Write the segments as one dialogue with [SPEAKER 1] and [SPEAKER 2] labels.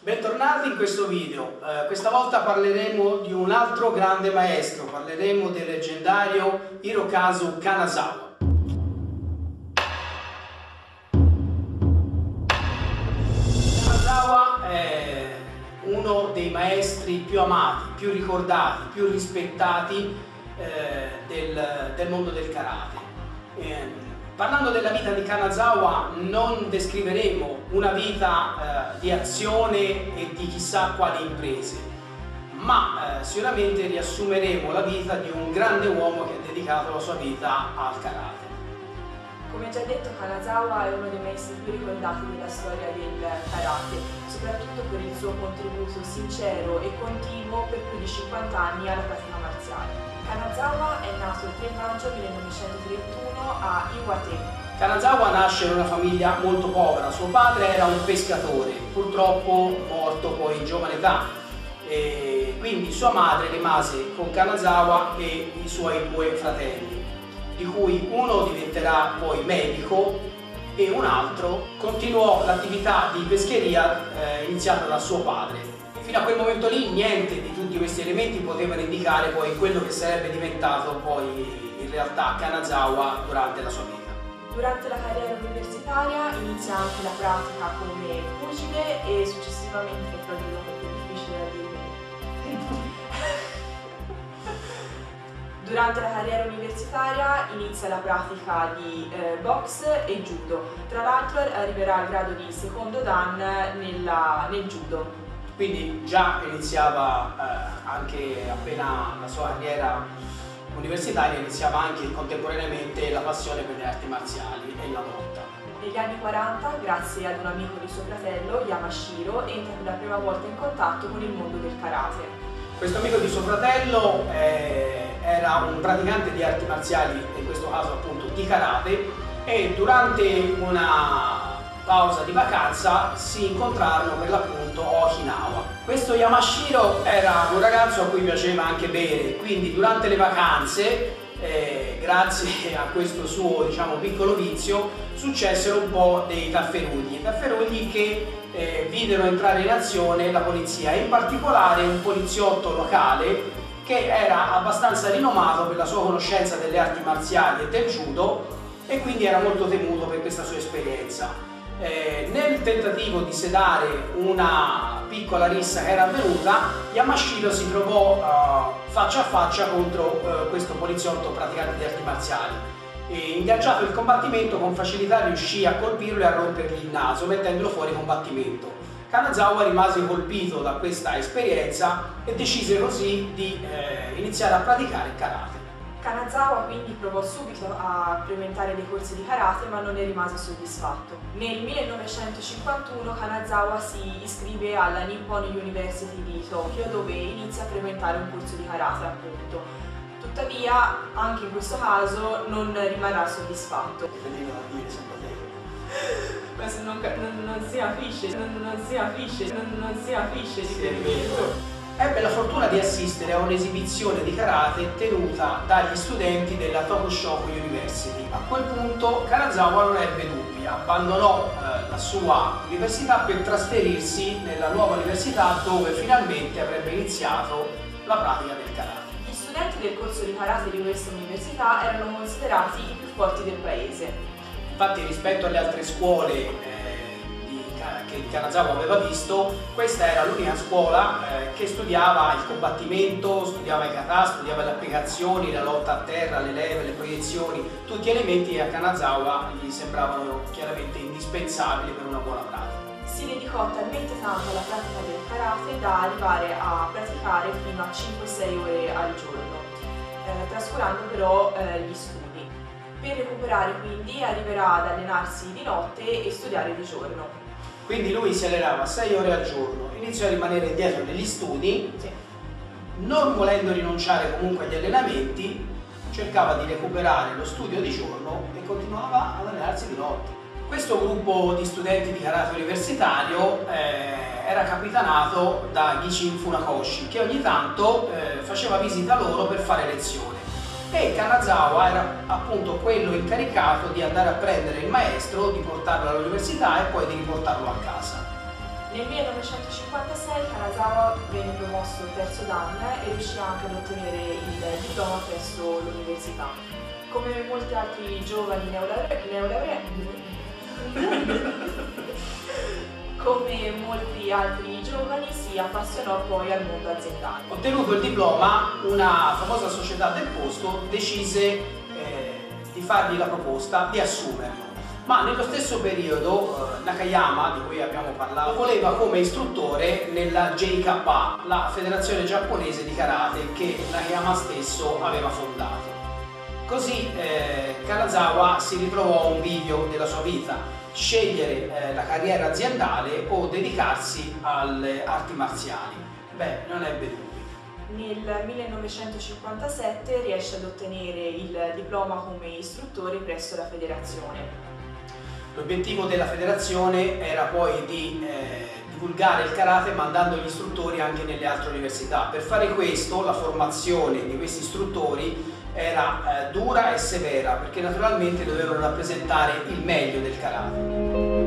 [SPEAKER 1] Bentornati in questo video. Questa volta parleremo di un altro grande maestro, parleremo del leggendario Hirokazu Kanazawa. Kanazawa è uno dei maestri più amati, più ricordati, più rispettati del mondo del karate. Parlando della vita di Kanazawa non descriveremo una vita di azione e di chissà quali imprese, ma sicuramente riassumeremo la vita di un grande uomo che ha dedicato la sua vita al karate.
[SPEAKER 2] Come già detto, Kanazawa è uno dei maestri più ricordati della storia del karate, soprattutto per il suo contributo sincero e continuo per più di 50 anni alla pratica marziale. Kanazawa è nato il 3 maggio 1931 a Iwate.
[SPEAKER 1] Kanazawa nasce in una famiglia molto povera, suo padre era un pescatore, purtroppo morto poi in giovane età, e quindi sua madre rimase con Kanazawa e i suoi due fratelli, di cui uno diventerà poi medico e un altro continuò l'attività di pescheria iniziata da suo padre. Fino a quel momento lì niente di tutti questi elementi potevano indicare poi quello che sarebbe diventato poi in realtà Kanazawa durante la sua vita.
[SPEAKER 2] Durante la carriera universitaria inizia anche la pratica come pugile e successivamente, però dirlo un po' più difficile da dire. Durante la carriera universitaria inizia la pratica di box e judo. Tra l'altro arriverà al grado di secondo dan nel judo.
[SPEAKER 1] Quindi già iniziava anche appena la sua carriera universitaria, iniziava anche contemporaneamente la passione per le arti marziali e la lotta.
[SPEAKER 2] Negli anni 40, grazie ad un amico di suo fratello, Yamashiro, entra per la prima volta in contatto con il mondo del karate.
[SPEAKER 1] Questo amico di suo fratello era un praticante di arti marziali, in questo caso appunto di karate, e durante una pausa di vacanza si incontrarono per l'appunto a Okinawa. Questo Yamashiro era un ragazzo a cui piaceva anche bere, quindi durante le vacanze, grazie a questo suo piccolo vizio, successero un po' dei tafferugli che videro entrare in azione la polizia, in particolare un poliziotto locale che era abbastanza rinomato per la sua conoscenza delle arti marziali e del judo e quindi era molto temuto per questa sua esperienza. Nel tentativo di sedare una piccola rissa che era avvenuta, Yamashiro si trovò faccia a faccia contro questo poliziotto praticante di arti marziali. Ingaggiato il combattimento, con facilità riuscì a colpirlo e a rompergli il naso, mettendolo fuori combattimento. Kanazawa rimase colpito da questa esperienza e decise così di iniziare a praticare il karate.
[SPEAKER 2] Kanazawa quindi provò subito a implementare dei corsi di karate, ma non ne rimase soddisfatto. Nel 1951 Kanazawa si iscrive alla Nippon University di Tokyo, dove inizia a implementare un corso di karate, appunto. Tuttavia, anche in questo caso, non rimarrà soddisfatto. Ma se non si capisce di permetto.
[SPEAKER 1] Ebbe la fortuna di assistere a un'esibizione di karate tenuta dagli studenti della Tokushoku University. A quel punto Kanazawa non ebbe dubbi, abbandonò la sua università per trasferirsi nella nuova università dove finalmente avrebbe iniziato la pratica del karate.
[SPEAKER 2] Gli studenti del corso di karate di questa università erano considerati i più forti del paese.
[SPEAKER 1] Infatti, rispetto alle altre scuole che Kanazawa aveva visto, questa era l'unica scuola che studiava il combattimento, studiava i kata, studiava le applicazioni, la lotta a terra, le leve, le proiezioni, tutti elementi che a Kanazawa gli sembravano chiaramente indispensabili per una buona pratica.
[SPEAKER 2] Si dedicò talmente tanto alla pratica del karate da arrivare a praticare fino a 5-6 ore al giorno, trascurando però gli studi. Per recuperare quindi arriverà ad allenarsi di notte e studiare di giorno.
[SPEAKER 1] Quindi lui si allenava 6 ore al giorno, iniziò a rimanere indietro negli studi, non volendo rinunciare comunque agli allenamenti, cercava di recuperare lo studio di giorno e continuava ad allenarsi di notte. Questo gruppo di studenti di karate universitario era capitanato da Gichin Funakoshi, che ogni tanto faceva visita loro per fare lezioni. E Kanazawa era appunto quello incaricato di andare a prendere il maestro, di portarlo all'università e poi di riportarlo a casa.
[SPEAKER 2] Nel 1956 Kanazawa venne promosso terzo dan e riuscì anche ad ottenere il diploma presso l'università. Come molti altri giovani come molti altri giovani si appassionò poi al mondo aziendale.
[SPEAKER 1] Ottenuto il diploma, una famosa società del posto decise di fargli la proposta di assumerlo. Ma nello stesso periodo Nakayama, di cui abbiamo parlato, voleva come istruttore nella JKA, la federazione giapponese di karate che Nakayama stesso aveva fondato. Così Kanazawa si ritrovò a un bivio della sua vita: scegliere la carriera aziendale o dedicarsi alle arti marziali. Beh, non ebbe dubbi.
[SPEAKER 2] Nel 1957 riesce ad ottenere il diploma come istruttore presso la federazione.
[SPEAKER 1] L'obiettivo della federazione era poi di divulgare il karate mandando gli istruttori anche nelle altre università. Per fare questo la formazione di questi istruttori era dura e severa, perché naturalmente dovevano rappresentare il meglio del karate.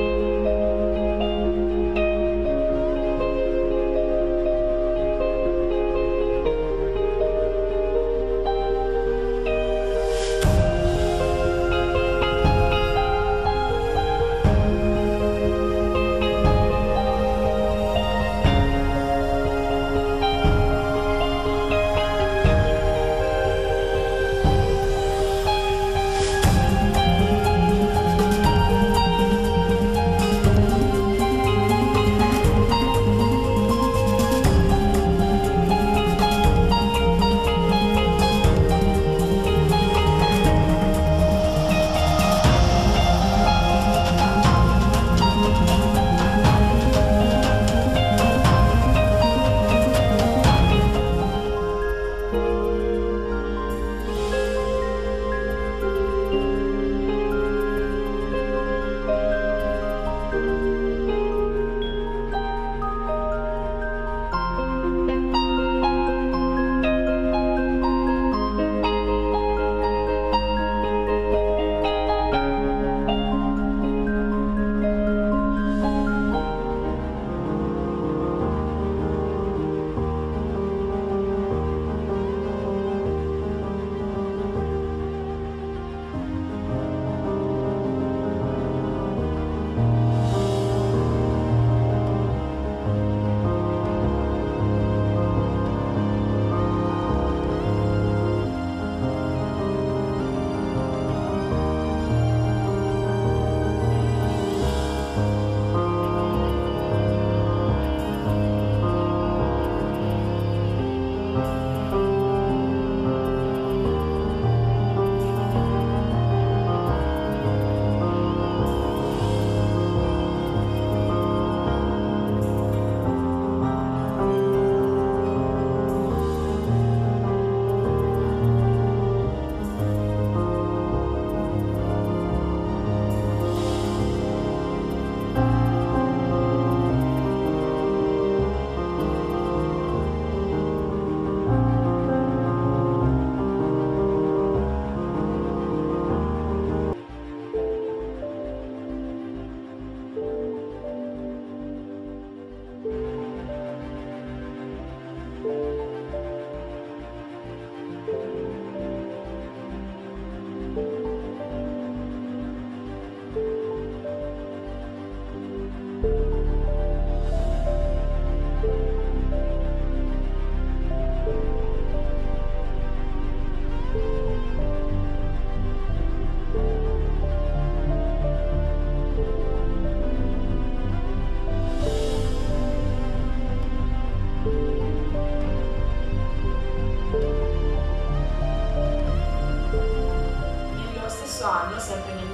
[SPEAKER 2] sempre nel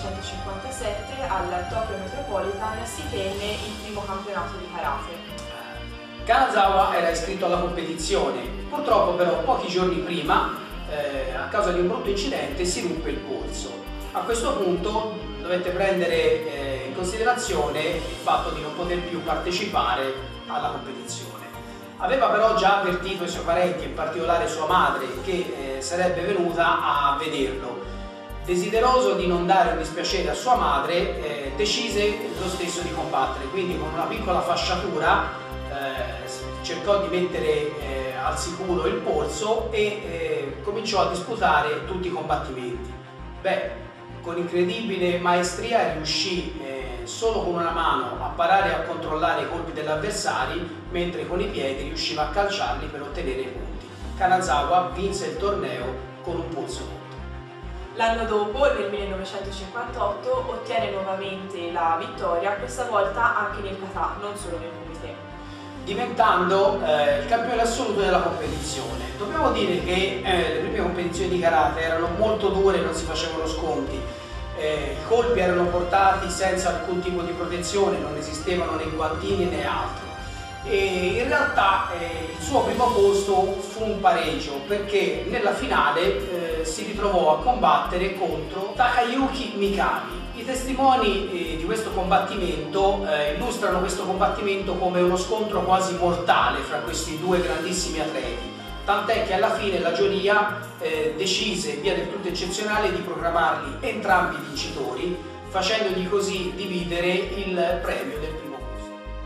[SPEAKER 2] 1957, al Tokyo Metropolitan si tenne il primo campionato di karate.
[SPEAKER 1] Kanazawa era iscritto alla competizione, purtroppo però pochi giorni prima, a causa di un brutto incidente, si ruppe il polso. A questo punto dovette prendere in considerazione il fatto di non poter più partecipare alla competizione. Aveva però già avvertito i suoi parenti, in particolare sua madre, che sarebbe venuta a vederlo. Desideroso di non dare un dispiacere a sua madre, decise lo stesso di combattere, quindi con una piccola fasciatura cercò di mettere al sicuro il polso e cominciò a disputare tutti i combattimenti. Con incredibile maestria riuscì solo con una mano a parare e a controllare i colpi degli avversari, mentre con i piedi riusciva a calciarli per ottenere i punti. Kanazawa vinse il torneo con un polso rotto.
[SPEAKER 2] L'anno dopo, nel 1958, ottiene nuovamente la vittoria, questa volta anche nel kata, non solo nel kumite,
[SPEAKER 1] diventando il campione assoluto della competizione. Dobbiamo dire che le prime competizioni di karate erano molto dure, non si facevano sconti, i colpi erano portati senza alcun tipo di protezione, non esistevano né guantini né altro. E in realtà il suo primo posto fu un pareggio, perché nella finale si ritrovò a combattere contro Takayuki Mikami. I testimoni di questo combattimento illustrano questo combattimento come uno scontro quasi mortale fra questi due grandissimi atleti, tant'è che alla fine la giuria decise in via del tutto eccezionale di proclamarli entrambi vincitori, facendogli così dividere il premio del primo posto.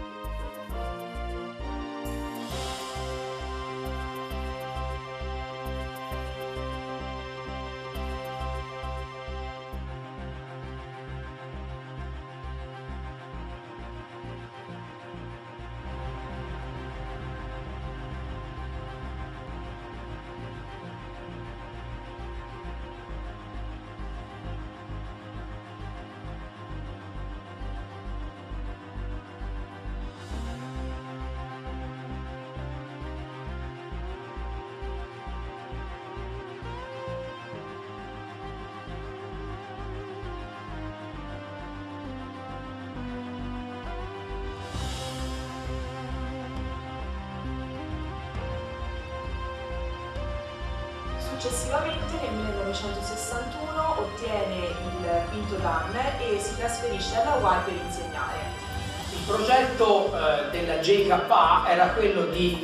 [SPEAKER 2] Successivamente nel 1961 ottiene il quinto dan e si trasferisce alla Hawaii per insegnare.
[SPEAKER 1] Il progetto della JKA era quello di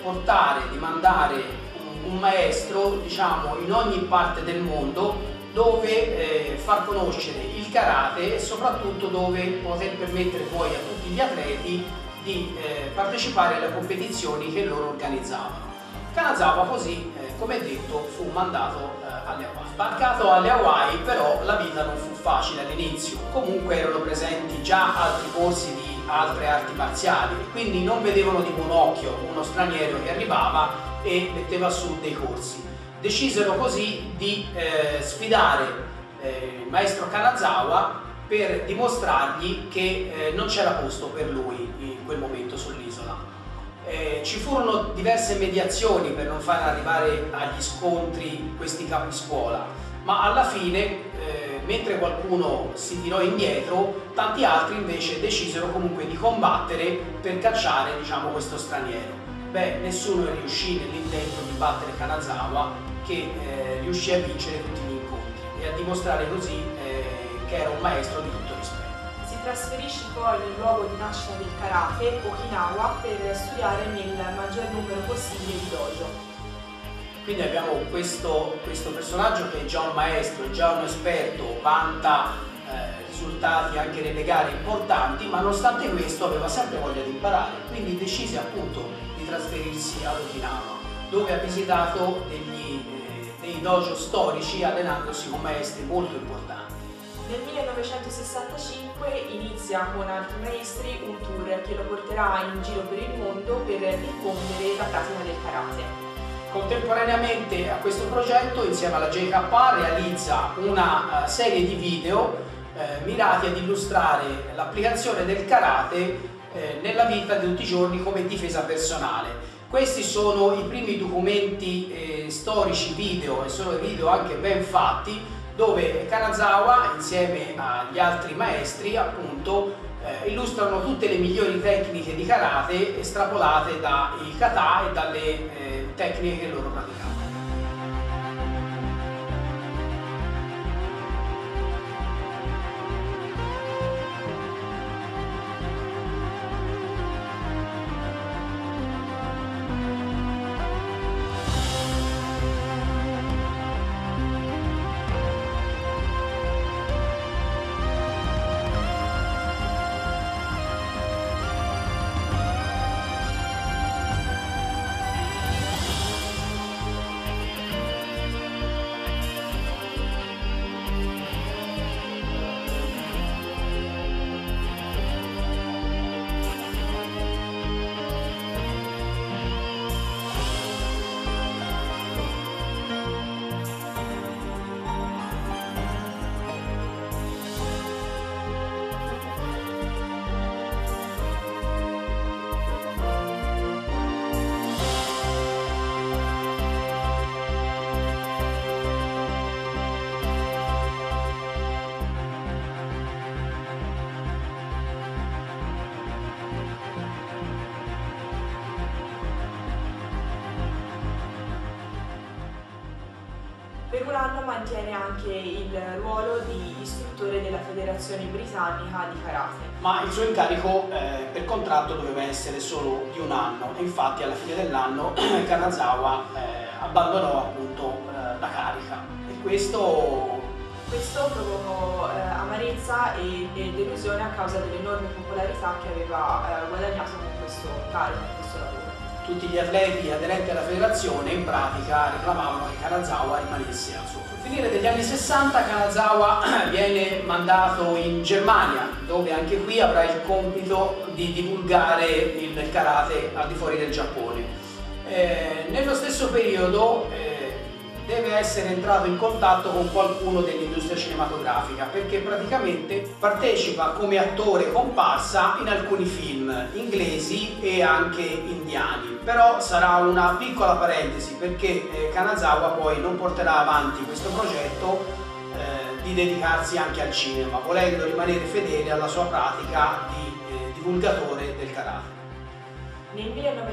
[SPEAKER 1] mandare un maestro, diciamo, in ogni parte del mondo dove far conoscere il karate e soprattutto dove poter permettere poi a tutti gli atleti di partecipare alle competizioni che loro organizzavano. Kanazawa così, come detto, fu mandato alle Hawaii. Sbarcato alle Hawaii però la vita non fu facile all'inizio, comunque erano presenti già altri corsi di altre arti marziali, quindi non vedevano di buon occhio uno straniero che arrivava e metteva su dei corsi. Decisero così di sfidare il maestro Kanazawa per dimostrargli che non c'era posto per lui in quel momento sull'isola. Ci furono diverse mediazioni per non far arrivare agli scontri questi capiscuola, ma alla fine, mentre qualcuno si tirò indietro, tanti altri invece decisero comunque di combattere per cacciare, diciamo, questo straniero. Nessuno riuscì nell'intento di battere Kanazawa, che riuscì a vincere tutti gli incontri e a dimostrare così che era un maestro di tutto rispetto.
[SPEAKER 2] Si trasferisce poi nel luogo di nascita del karate, Okinawa, per studiare nel maggior numero possibile di dojo.
[SPEAKER 1] Quindi abbiamo questo personaggio che è già un maestro, è già un esperto, vanta risultati anche nelle gare importanti, ma nonostante questo aveva sempre voglia di imparare, quindi decise appunto di trasferirsi ad Okinawa, dove ha visitato dei dojo storici allenandosi con maestri molto importanti.
[SPEAKER 2] Nel 1965 inizia con altri maestri un tour che lo porterà in giro per il mondo per diffondere la pratica del karate.
[SPEAKER 1] Contemporaneamente a questo progetto, insieme alla JKA, realizza una serie di video mirati ad illustrare l'applicazione del karate nella vita di tutti i giorni come difesa personale. Questi sono i primi documenti storici video, e sono video anche ben fatti, dove Kanazawa insieme agli altri maestri appunto illustrano tutte le migliori tecniche di karate estrapolate dai kata e dalle tecniche che loro praticavano.
[SPEAKER 2] Per un anno mantiene anche il ruolo di istruttore della Federazione Britannica di Karate.
[SPEAKER 1] Ma il suo incarico per contratto doveva essere solo di un anno e infatti alla fine dell'anno Kanazawa abbandonò appunto la carica e questo
[SPEAKER 2] provocò amarezza e delusione a causa dell'enorme popolarità che aveva guadagnato con questo carico, con questo lavoro.
[SPEAKER 1] Tutti gli atleti aderenti alla federazione in pratica reclamavano che Kanazawa rimanesse al suo posto. Al finire degli anni 60 Kanazawa viene mandato in Germania, dove anche qui avrà il compito di divulgare il karate al di fuori del Giappone. Nello stesso periodo deve essere entrato in contatto con qualcuno dell'industria cinematografica perché praticamente partecipa come attore comparsa in alcuni film inglesi e anche indiani. Però sarà una piccola parentesi perché Kanazawa poi non porterà avanti questo progetto di dedicarsi anche al cinema, volendo rimanere fedele alla sua pratica di divulgatore del karate.
[SPEAKER 2] Nel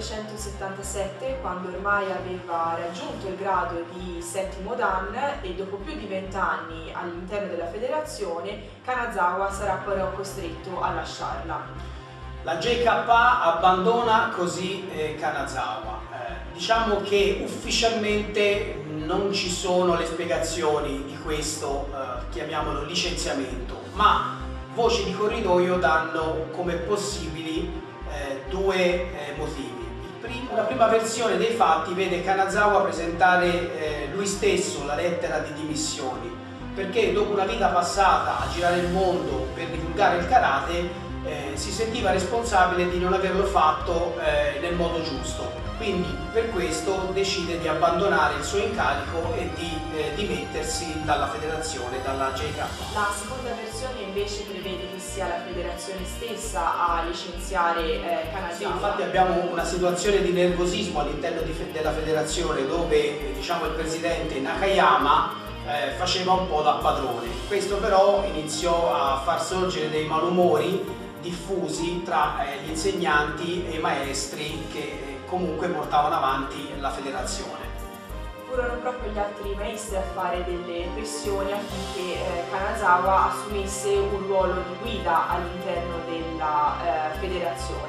[SPEAKER 2] 1977, quando ormai aveva raggiunto il grado di settimo dan e dopo più di 20 anni all'interno della federazione, Kanazawa sarà però costretto a lasciarla.
[SPEAKER 1] La JK abbandona così Kanazawa. Diciamo che ufficialmente non ci sono le spiegazioni di questo, chiamiamolo licenziamento, ma voci di corridoio danno come possibili due motivi. La prima versione dei fatti vede Kanazawa presentare lui stesso la lettera di dimissioni perché dopo una vita passata a girare il mondo per divulgare il karate si sentiva responsabile di non averlo fatto nel modo giusto, quindi per questo decide di abbandonare il suo incarico e di dimettersi dalla federazione, dalla JK.
[SPEAKER 2] La seconda versione invece prevede che sia la federazione stessa a licenziare Kanazawa.
[SPEAKER 1] Sì, infatti abbiamo una situazione di nervosismo all'interno della federazione dove diciamo, il presidente Nakayama faceva un po' da padrone. Questo però iniziò a far sorgere dei malumori diffusi tra gli insegnanti e i maestri che comunque portavano avanti la federazione.
[SPEAKER 2] Furono proprio gli altri maestri a fare delle pressioni affinché Kanazawa assumesse un ruolo di guida all'interno della federazione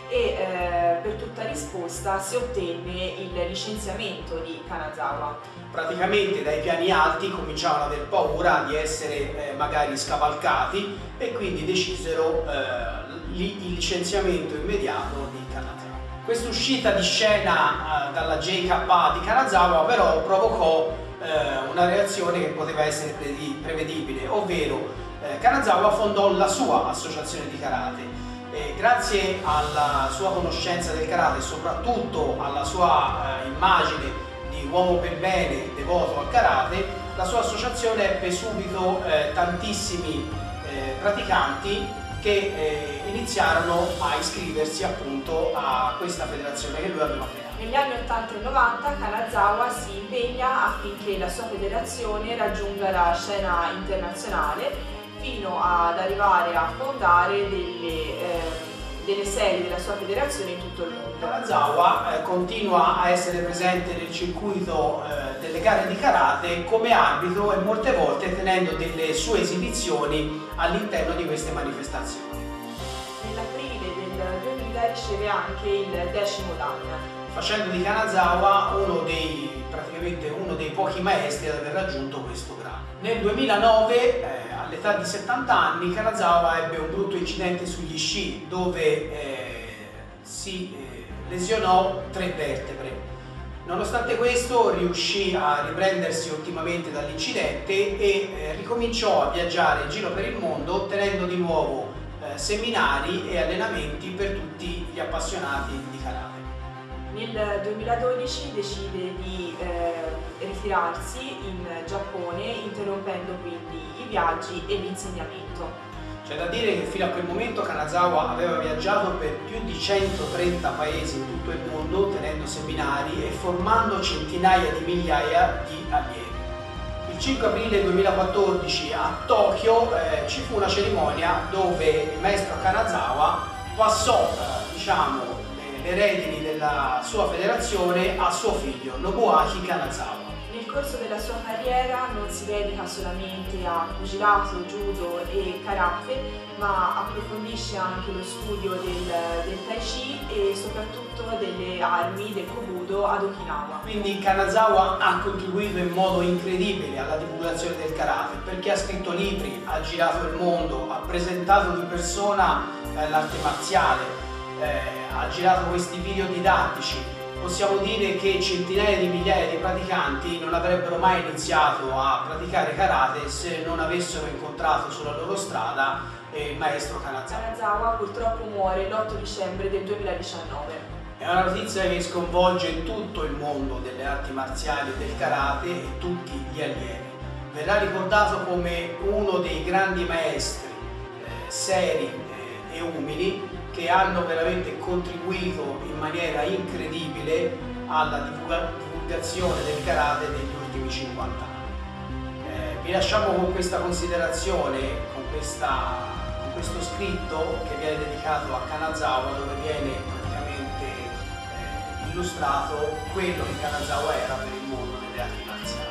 [SPEAKER 2] e per tutta risposta si ottenne il licenziamento di Kanazawa.
[SPEAKER 1] Praticamente dai piani alti cominciavano ad aver paura di essere magari scavalcati e quindi decisero il licenziamento immediato di Kanazawa. Questa uscita di scena dalla JK di Kanazawa però provocò una reazione che poteva essere prevedibile, ovvero Kanazawa fondò la sua associazione di karate. Grazie alla sua conoscenza del karate e soprattutto alla sua immagine di uomo per bene devoto al karate, la sua associazione ebbe subito tantissimi praticanti che iniziarono a iscriversi appunto a questa federazione che lui aveva creato.
[SPEAKER 2] Negli anni 80 e 90 Kanazawa si impegna affinché la sua federazione raggiunga la scena internazionale fino ad arrivare a fondare delle sedi della sua federazione in tutto il mondo.
[SPEAKER 1] Kanazawa continua a essere presente nel circuito delle gare di karate come arbitro e molte volte tenendo delle sue esibizioni all'interno di queste manifestazioni.
[SPEAKER 2] Nell'aprile del 2000 riceve anche il 10° dan,
[SPEAKER 1] facendo di Kanazawa praticamente uno dei pochi maestri ad aver raggiunto questo grado. Nel 2009, all'età di 70 anni, Kanazawa ebbe un brutto incidente sugli sci dove si lesionò 3 vertebre. Nonostante questo riuscì a riprendersi ottimamente dall'incidente e ricominciò a viaggiare in giro per il mondo tenendo di nuovo seminari e allenamenti per tutti gli appassionati di karate.
[SPEAKER 2] Nel 2012 decide di ritirarsi in Giappone, interrompendo quindi i viaggi e l'insegnamento.
[SPEAKER 1] C'è da dire che fino a quel momento Kanazawa aveva viaggiato per più di 130 paesi in tutto il mondo, tenendo seminari e formando centinaia di migliaia di allievi. Il 5 aprile 2014 a Tokyo ci fu una cerimonia dove il maestro Kanazawa passò le redini della sua federazione a suo figlio Nobuaki Kanazawa.
[SPEAKER 2] Nel corso della sua carriera non si dedica solamente a pugilato, judo e karate, ma approfondisce anche lo studio del tai chi e soprattutto delle armi del kobudo ad Okinawa.
[SPEAKER 1] Quindi Kanazawa ha contribuito in modo incredibile alla divulgazione del karate, perché ha scritto libri, ha girato il mondo, ha presentato di persona l'arte marziale, ha girato questi video didattici. Possiamo dire che centinaia di migliaia di praticanti non avrebbero mai iniziato a praticare karate se non avessero incontrato sulla loro strada il maestro Kanazawa.
[SPEAKER 2] Kanazawa purtroppo muore l'8 dicembre del 2019.
[SPEAKER 1] È una notizia che sconvolge tutto il mondo delle arti marziali e del karate e tutti gli allievi. Verrà ricordato come uno dei grandi maestri seri e umili che hanno veramente contribuito in maniera incredibile alla divulgazione del karate negli ultimi 50 anni. Vi lasciamo con questa considerazione, con questo scritto che viene dedicato a Kanazawa, dove viene praticamente illustrato quello che Kanazawa era per il mondo delle arti marziali.